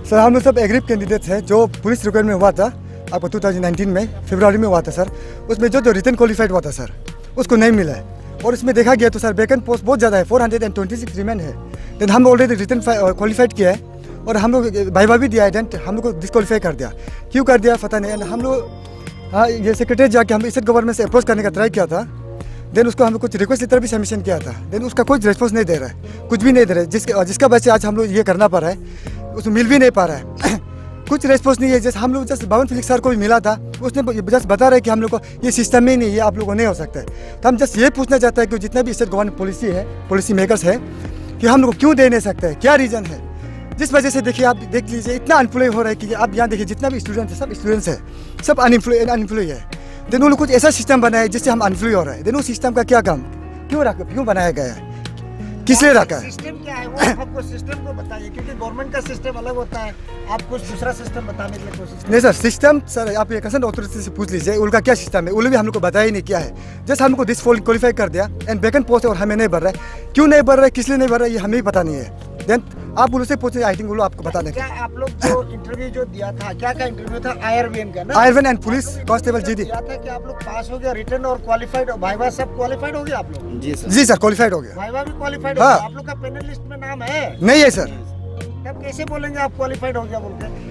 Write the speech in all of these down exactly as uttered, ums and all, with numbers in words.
Sir हम लोग सब एग्रीव कैंडिडेट्स हैं जो पुलिस रिक्रूटमेंट में हुआ था आपको दो हज़ार उन्नीस में फरवरी में हुआ था सर। उसमें जो जो रिटन क्वालिफाइड हुआ था सर उसको नहीं मिला है और इसमें देखा गया तो सर वैकेंट पोस्ट बहुत ज़्यादा है, four hundred and twenty six remain है। देन हम ऑलरेडी रिटन क्वालिफाइड किया है और हम लोग वाइवा भी दिया है, देन हम लोग को डिस्क्वालीफाई कर दिया। क्यों कर दिया पता नहीं। हम लोग हाँ ये सेक्रेटरी जाके हम स्टेट गवर्नमेंट से अप्रोच करने का ट्राई किया था। देन उसको हमें कुछ रिक्वेस्ट लेटर भी सबमिशन किया था। देन उसका कोई रिस्पॉन्स नहीं दे रहा है, कुछ भी नहीं दे रहा है। जिसके जिसका वजह से आज हम लोग ये करना पड़ रहा है, उसमें मिल भी नहीं पा रहा है कुछ रिस्पॉन्स नहीं है। जैसे हम लोग जस्ट बावन फिलिक्स सर को भी मिला था, उसने जस्ट बता रहा है कि हम लोग को ये सिस्टम में ही नहीं है, आप लोगों को नहीं हो सकता है। तो हम जस्ट ये पूछना चाहते हैं कि जितना भी स्टेट गवर्नमेंट पॉलिसी है, पॉलिसी मेकर्स है, कि हम लोग को क्यों दे नहीं सकते हैं, क्या रीज़न है। जिस वजह से देखिए आप देख लीजिए इतना अनएम्प्लॉय हो रहा है कि आप यहाँ देखिए जितना भी स्टूडेंट है सब स्टूडेंट्स है, सब अनएम्प्लॉय अनएम्प्लॉय है। देन उन्होंने कुछ ऐसा सिस्टम बनाया है जिससे हम अनएम्प्लॉय हो रहे हैं। देन उस सिस्टम का क्या काम क्यों रखा, क्यों बनाया गया है, किस लिए रखा है। सिस्टम क्या है वो आपको सिस्टम को बताइए, क्योंकि गवर्नमेंट का सिस्टम अलग होता है, आप कुछ दूसरा सिस्टम बताने के लिए कोशिश नहीं सर। सिस्टम सर आप ये कंसर्न अथॉरिटी से पूछ लीजिए उनका क्या सिस्टम है, उन्होंने भी हम लोग को बताया ही नहीं क्या है। जस्ट हमको दिस क्वालिफाई कर दिया एंड वैकेंट पोस्ट है और हमें नहीं बढ़ रहा है। क्यों नहीं बढ़ रहा है, किस लिए नहीं बढ़ रहा है, ये हमें भी पता नहीं है। देन आप उनसे पूछे, आई थिंक वो आपको बता देंगे। क्या आप लोग जो इंटरव्यू जो दिया था, क्या क्या इंटरव्यू था, आईआरबीएन का ना, IRBN and police constable G D दिया था कि आप लोग पास हो गया, रिटर्न और क्वालिफाइड, भाईवा सब क्वालिफाइड हो गया आप लोग। जी सर, जी सर क्वालिफाइड हो गया, भाईवा भी क्वालिफाइड हो गया। आप लोग का पैनल लिस्ट में नाम है नहीं है सर। तब कैसे बोलेंगे आप क्वालिफाइड हो गया बोलते।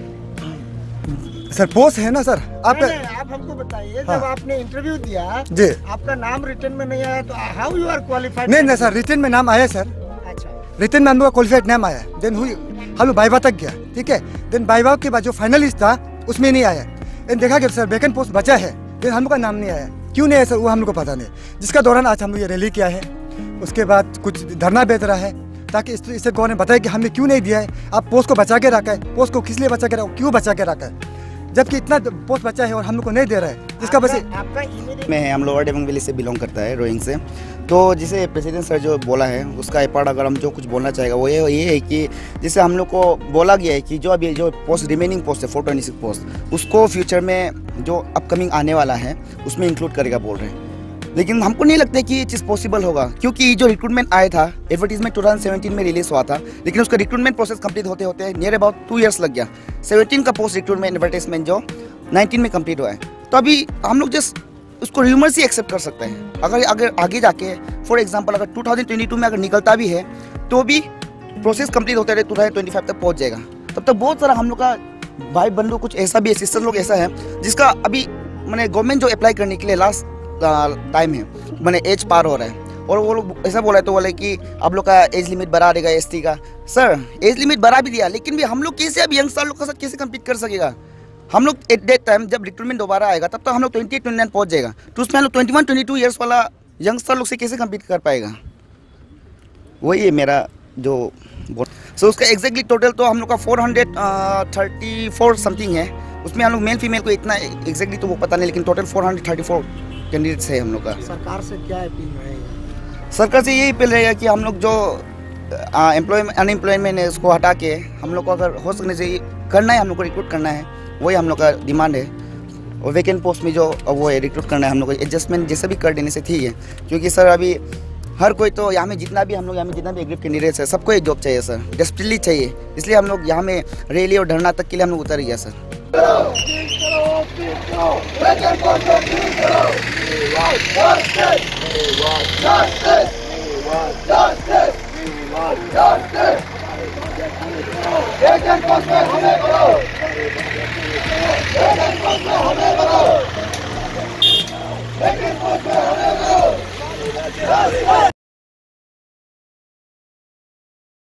सर पोस्ट है ना सर। आप नहीं, नहीं, आप हमको बताइए जब आपने इंटरव्यू दिया जी आपका नाम रिटर्न में नहीं आया तो हाउ यू आर क्वालिफाइड। नहीं नहीं सर, रिटर्न में नाम आया सर। रिटर्न में हम लोग का क्वालिफाइड नाम आया, देन हुई हम लोग बाइवा तक गया, ठीक है। देन बाइवा के बाद जो फाइनलिस्ट था उसमें नहीं आया। देन देखा गया सर वैकेंट पोस्ट बचा है, देन हम लोग का नाम नहीं आया। क्यों नहीं आया सर वो हम लोग को पता नहीं। जिसका दौरान आज हम लोग ये रैली किया है, उसके बाद कुछ धरना बेच रहा है ताकि इससे गवर्नमेंट बताए कि हमने क्यों नहीं दिया है, आप पोस्ट को बचा के रखा है, पोस्ट को किस लिए बचा के रखा, क्यों बचा के रखा है, जबकि इतना पोस्ट बचा है और हम लोग को नहीं दे रहा है। जिसका वजह में है, हम लोअर डेवंग वैली से बिलोंग करता है, रोइंग से। तो जिसे प्रेसिडेंट सर जो बोला है उसका एक पार्ट अगर हम जो कुछ बोलना चाहेगा वो ये ये है कि जिसे हम लोग को बोला गया है कि जो अभी जो पोस्ट रिमेनिंग पोस्ट है फोर ट्वेंटी सिक्स पोस्ट, उसको फ्यूचर में जो अपकमिंग आने वाला है उसमें इंक्लूड करेगा बोल रहे हैं। लेकिन हमको नहीं लगता कि ये चीज़ पॉसिबल होगा, क्योंकि जो रिक्रूटमेंट आया था एडवर्टीजमेंट टू थाउजेंड सेवेंटीन में रिलीज हुआ था, लेकिन उसका रिक्रूटमेंट प्रोसेस कंप्लीट होते होते नियर अबाउट टू इयर्स लग गया। सेवेंटीन का पोस्ट रिक्रूटमेंट एडवर्टाइजमेंट जो नाइनटीन में कंप्लीट हुआ है। तो अभी हम लोग जस्ट उसको र्यूमर से एक्सेप्ट कर सकते हैं। अगर अगर आगे जाके फॉर एग्जांपल अगर टू थाउजेंड ट्वेंटी टू में अगर निकलता भी है तो भी प्रोसेस कंप्लीट होते रहे टू थाउजेंड ट्वेंटी फाइव तक पहुंच जाएगा। तब तक बहुत सारा हम लोग का भाई बंधु कुछ ऐसा भी है, सिस्टर लोग ऐसा है जिसका अभी मैंने गवर्नमेंट जो अप्लाई करने के लिए लास्ट टाइम है मैंने एज पार हो रहा है और वो लोग ऐसा बोला है तो बोले कि आप लोग का एज लिमिट बढ़ा देगा एस टी का। सर एज लिमिट बढ़ा भी दिया, लेकिन भी हम लोग कैसे अब यंगस्टर लोग के साथ कैसे कम्पीट कर सकेगा। हम लोग एट दैट टाइम जब रिक्रूटमेंट दोबारा आएगा तब तो हम लोग ट्वेंटी एट ट्वेंटी नाइन पहुँच जाएगा, तो उसमें हम लोग twenty one twenty two years वाला यंगस्टर लोग से कैसे कम्पीट कर पाएगा। वही है मेरा जो सो so, उसका एग्जैक्टली टोटल तो हम लोग का four hundred thirty four something है। उसमें हम लोग मेल फीमेल को इतना एग्जैक्टली तो वो पता नहीं, लेकिन total four hundred thirty four candidates है हम लोग का। सरकार से क्या अपील रहेगा? सरकार से यही अपील रहेगा कि हम लोग जो एम्प्लॉयमेंट अनएम्प्लॉयमेंट है उसको हटा के हम लोग को अगर हो सकने से करना है, हम लोग को रिक्रूट करना है, वही हम लोग का डिमांड है। और वैकेंट पोस्ट में जो वो है रिक्रूट करना है, हम लोग को एडजस्टमेंट जैसे भी कर देने से ठीक है। क्योंकि सर अभी हर कोई तो यहाँ में जितना भी हम लोग यहाँ में जितना भी एग्रीव कैंडिडेट्स है सबको एक जॉब चाहिए सर, डेस्परेटली चाहिए। इसलिए हम लोग यहाँ में रैली और धरना तक के लिए हम लोग उतर गया सर। Justice!